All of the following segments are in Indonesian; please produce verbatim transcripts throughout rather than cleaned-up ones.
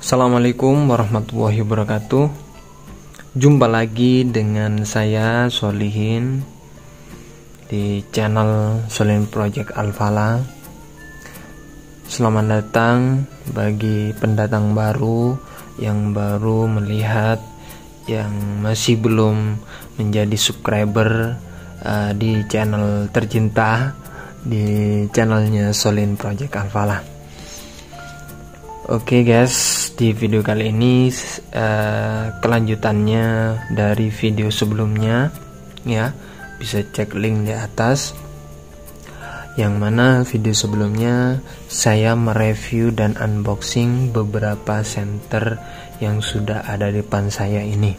Assalamualaikum warahmatullahi wabarakatuh. Jumpa lagi dengan saya Solihin di channel Solihin Project Al-Falah. Selamat datang bagi pendatang baru yang baru melihat, yang masih belum menjadi subscriber uh, di channel tercinta, di channelnya Solihin Project Al-Falah. Oke okay guys, di video kali ini uh, kelanjutannya dari video sebelumnya, ya, bisa cek link di atas. Yang mana video sebelumnya saya mereview dan unboxing beberapa senter yang sudah ada di depan saya ini.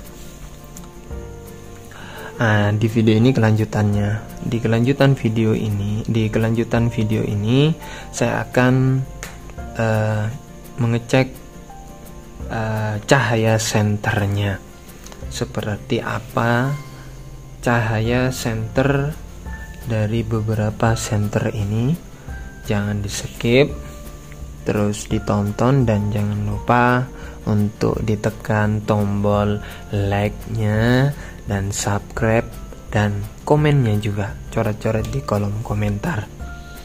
Nah, di video ini kelanjutannya. Di kelanjutan video ini, di kelanjutan video ini saya akan uh, mengecek uh, cahaya senternya seperti apa cahaya senter dari beberapa senter ini. Jangan di skip, terus ditonton, dan jangan lupa untuk ditekan tombol like-nya dan subscribe dan komennya juga, coret-coret di kolom komentar.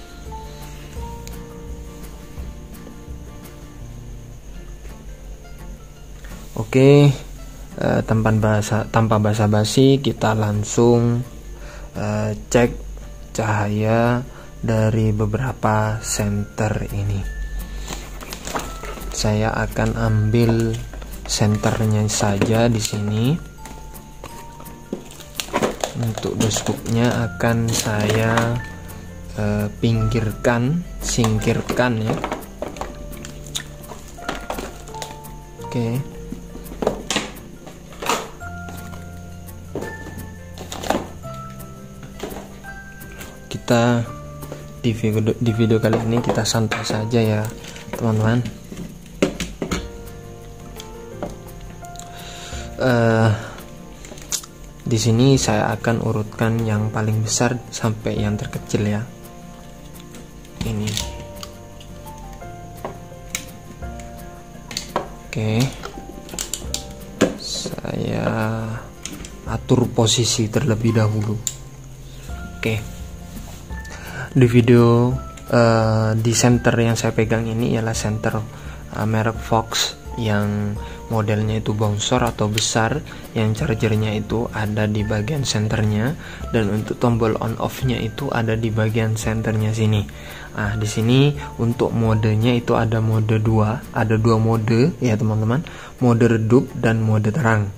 Oke, eh, tanpa bahasa tanpa basa-basi kita langsung eh, cek cahaya dari beberapa senter ini. Saya akan ambil senternya saja di sini. Untuk dashboardnya akan saya eh, pinggirkan, singkirkan ya. Oke. Kita di video, di video kali ini kita santai saja ya teman-teman. Uh, di sini saya akan urutkan yang paling besar sampai yang terkecil ya. Ini. Oke. Saya atur posisi terlebih dahulu. Oke. Di video uh, di center yang saya pegang ini ialah center uh, merek Fox yang modelnya itu bongsor atau besar, yang chargernya itu ada di bagian senternya, dan untuk tombol on off-nya itu ada di bagian senternya sini. Nah, di sini untuk modenya itu ada mode dua, ada dua mode ya teman-teman, mode redup dan mode terang.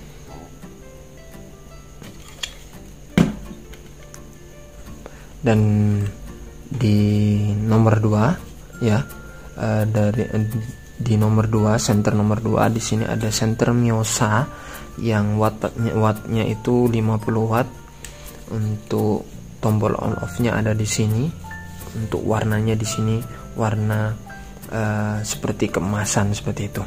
Dan di nomor dua ya, uh, dari uh, di nomor dua, center nomor dua, di sini ada center Miosa yang wattnya wattnya itu lima puluh watt. Untuk tombol on off-nya ada di sini. Untuk warnanya di sini warna uh, seperti keemasan seperti itu.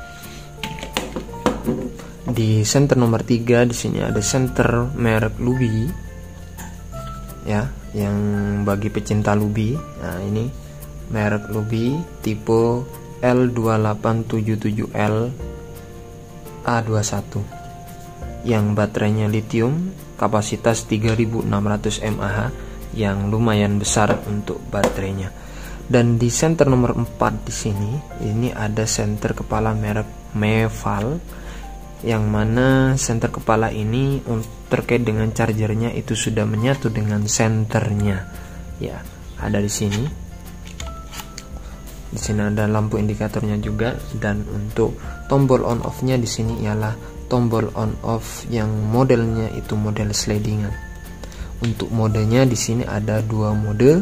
Di center nomor tiga di sini ada center merek Lubi ya, yang bagi pecinta Lubi. Nah, ini merek Lubi tipe L dua delapan tujuh tujuh L A dua puluh satu yang baterainya lithium, kapasitas tiga ribu enam ratus mAh, yang lumayan besar untuk baterainya. Dan di center nomor empat di sini ini ada center kepala merek Meval, yang mana center kepala ini terkait dengan chargernya itu sudah menyatu dengan senternya ya, ada di sini. Di sini ada lampu indikatornya juga, dan untuk tombol on off-nya di sini ialah tombol on off yang modelnya itu model slidingan. Untuk modenya di sini ada dua mode.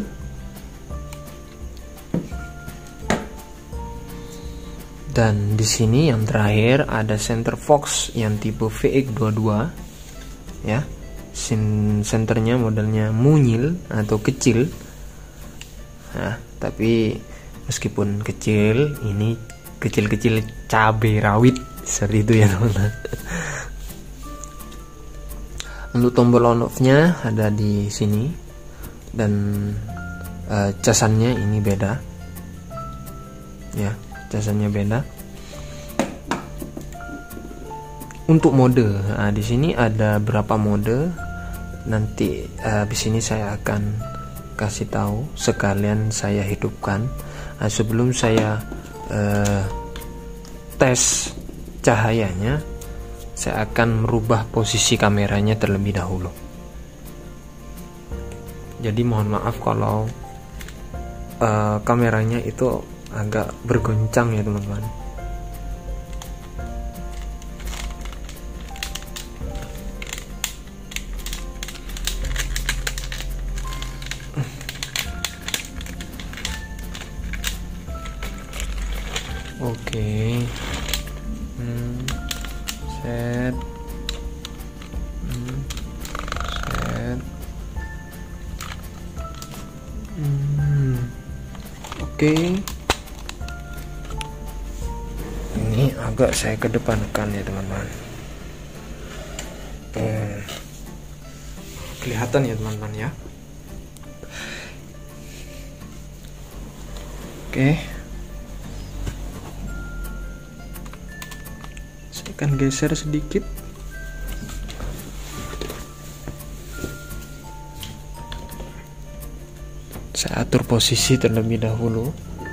Dan di sini yang terakhir ada center Fox yang tipe V X dua puluh dua ya. Senternya modelnya mungil atau kecil. Nah, tapi meskipun kecil, ini kecil-kecil cabai rawit seperti itu ya teman-teman. Untuk tombol on off-nya ada di sini, dan uh, casannya ini beda ya, casannya beda. untuk mode, nah, di sini ada berapa mode. Nanti uh, di sini saya akan kasih tahu, sekalian saya hidupkan. Nah, sebelum saya uh, tes cahayanya, saya akan merubah posisi kameranya terlebih dahulu. Jadi mohon maaf kalau uh, kameranya itu agak bergoncang ya teman-teman. Oke, hmm, set, hmm, set, hmm, oke. Ini agak saya kedepankan ya teman-teman. Hmm. Kelihatan ya teman-teman ya. Oke. Akan geser sedikit. Saya atur posisi terlebih dahulu.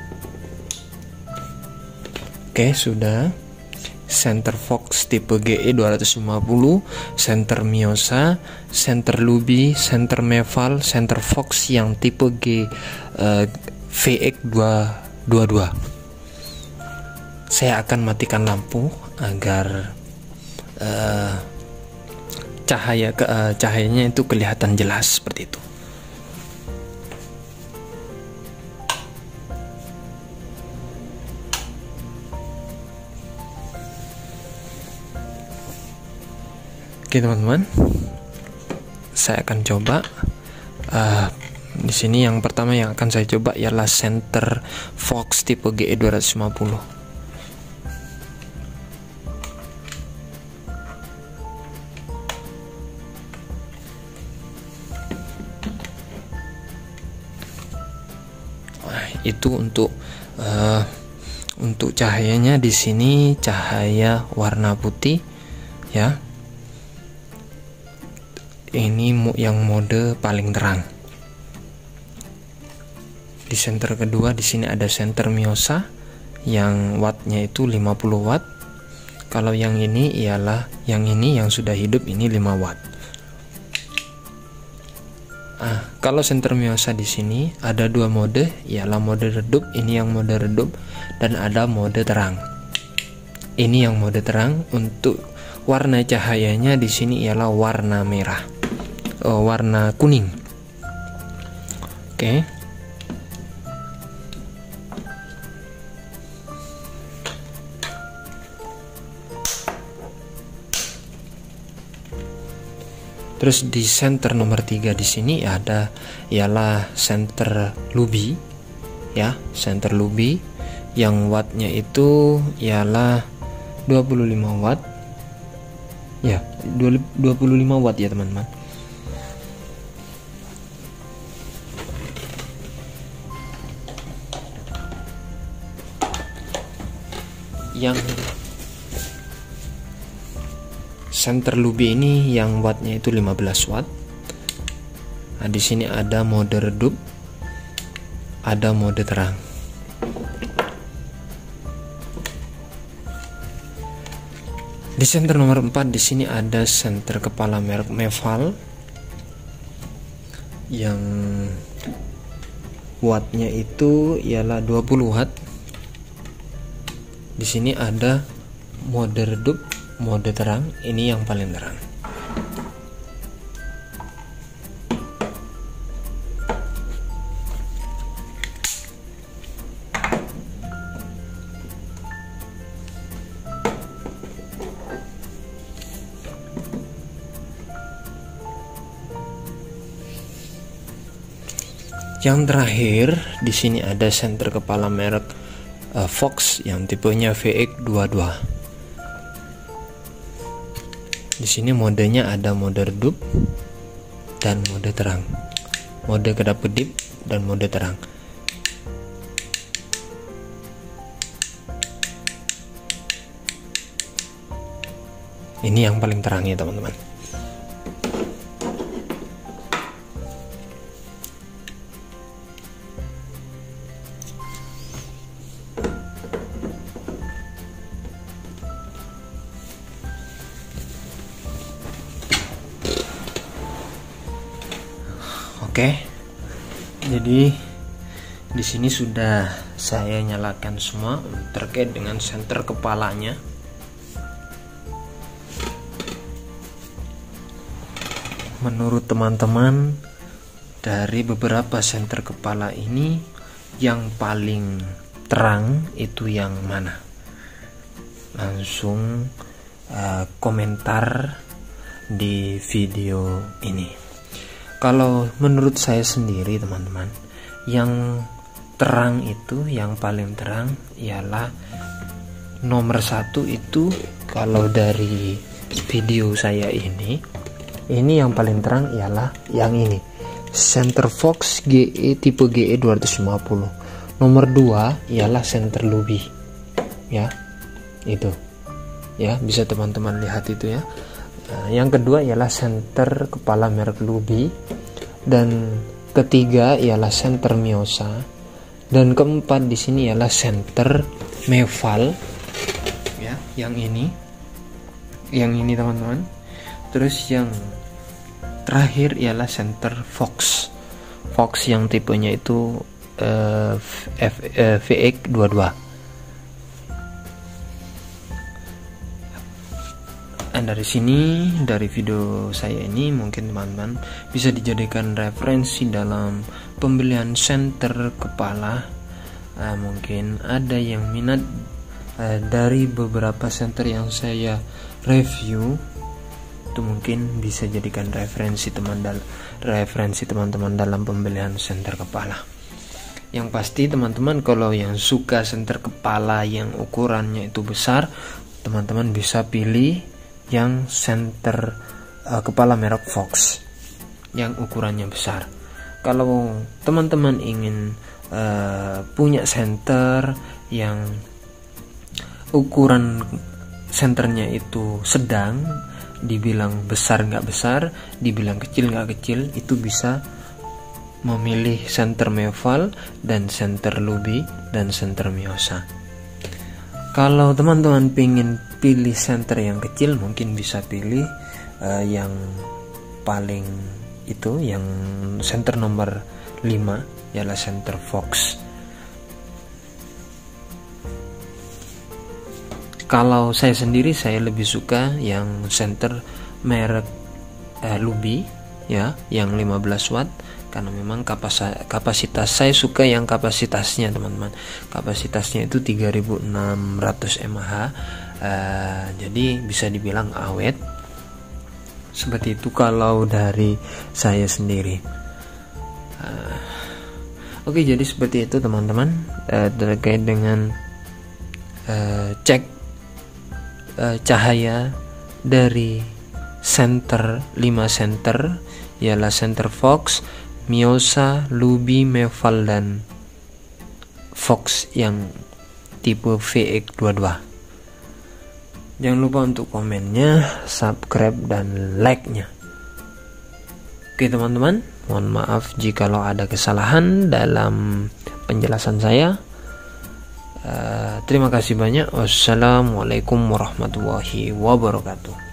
Oke, sudah. Center Fox tipe G E dua lima nol, center Miosa, center Luby, center Meval, center Fox yang tipe G uh, V X dua dua dua. Saya akan matikan lampu agar uh, cahaya ke, uh, cahayanya itu kelihatan jelas seperti itu. Oke teman-teman, saya akan coba. Uh, di sini yang pertama yang akan saya coba ialah center Fox tipe G E dua lima nol. Itu untuk uh, untuk cahayanya di sini cahaya warna putih ya. Ini yang mode paling terang. Di center kedua di sini ada center Miosa yang wattnya itu lima puluh watt. Kalau yang ini ialah yang ini yang sudah hidup, ini lima watt. Ah, kalau center Miosa di sini ada dua mode, ialah mode redup, ini yang mode redup, dan ada mode terang. Ini yang mode terang. Untuk warna cahayanya di sini ialah warna merah, oh, warna kuning. Oke. Terus di center nomor tiga di sini ada ialah center Luby ya, center Luby yang wattnya itu ialah dua puluh lima watt. Ya, dua puluh lima watt ya teman-teman. Yang center Luby ini yang wattnya itu lima belas watt. Nah, di sini ada mode redup, ada mode terang. Di center nomor empat di sini ada center kepala merek Meval yang wattnya itu ialah dua puluh watt. Di sini ada mode redup, mode terang, ini yang paling terang. Yang terakhir di sini ada center kepala merek uh, Fox yang tipenya V X dua puluh dua. Di sini modenya ada mode redup dan mode terang, mode kedap-kedip dan mode terang. Ini yang paling terang ya teman-teman. Oke, jadi di sini sudah saya nyalakan semua terkait dengan senter kepalanya. Menurut teman-teman, dari beberapa senter kepala ini yang paling terang itu yang mana? Langsung uh, komentar di video ini. Kalau menurut saya sendiri teman-teman, yang terang itu, yang paling terang ialah nomor satu itu. Kalau dari video saya ini, ini yang paling terang ialah yang ini, Center Fox G E tipe G E dua ratus lima puluh. Nomor dua ialah Center Luby, ya, itu, ya, bisa teman-teman lihat itu ya. Nah, yang kedua ialah senter kepala merek Luby, dan ketiga ialah senter Miosa, dan keempat di sini ialah senter Mefal, ya, yang ini, yang ini teman-teman. Terus yang terakhir ialah senter Fox, Fox yang tipenya itu uh, F, uh, V X dua puluh dua. Dan dari sini, dari video saya ini, mungkin teman-teman bisa dijadikan referensi dalam pembelian senter kepala. Uh, mungkin ada yang minat uh, dari beberapa senter yang saya review, itu mungkin bisa jadikan referensi teman dal referensi teman-teman dalam pembelian senter kepala. Yang pasti teman-teman, kalau yang suka senter kepala yang ukurannya itu besar, teman-teman bisa pilih yang senter uh, kepala merek Fox yang ukurannya besar. Kalau teman-teman ingin uh, punya senter yang ukuran senternya itu sedang, dibilang besar nggak besar, dibilang kecil nggak kecil, itu bisa memilih senter Mefal dan senter Luby dan senter Miosa. Kalau teman-teman pengen pilih senter yang kecil, mungkin bisa pilih uh, yang paling itu, yang senter nomor lima, ialah senter Fox. Kalau saya sendiri, saya lebih suka yang senter merek uh, Luby, ya, yang lima belas watt, karena memang kapasitas, kapasitas saya suka yang kapasitasnya teman-teman. Kapasitasnya itu tiga ribu enam ratus mAh, uh, jadi bisa dibilang awet. Seperti itu kalau dari saya sendiri. Uh, Oke, okay, jadi seperti itu teman-teman, uh, terkait dengan uh, cek uh, cahaya dari senter lima senter, ialah senter Fox, Miosa, Luby, Mefal, dan Fox yang tipe V X dua puluh dua. Jangan lupa untuk komennya, subscribe, dan like-nya. Oke teman-teman, mohon maaf jikalau ada kesalahan dalam penjelasan saya. Uh, terima kasih banyak. Wassalamualaikum warahmatullahi wabarakatuh.